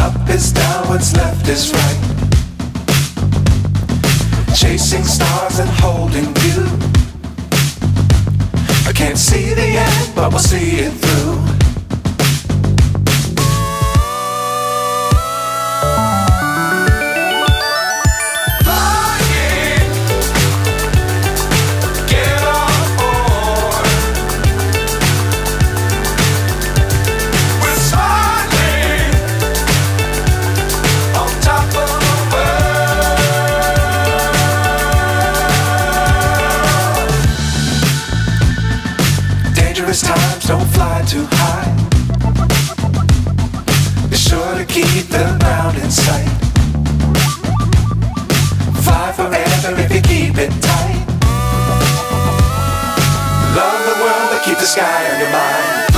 Up is down, what's left is right. Chasing stars and holding you. I can't see the end, but we'll see it through. Dangerous times, don't fly too high. Be sure to keep the ground in sight. Fly forever if you keep it tight. Love the world, but keep the sky on your mind.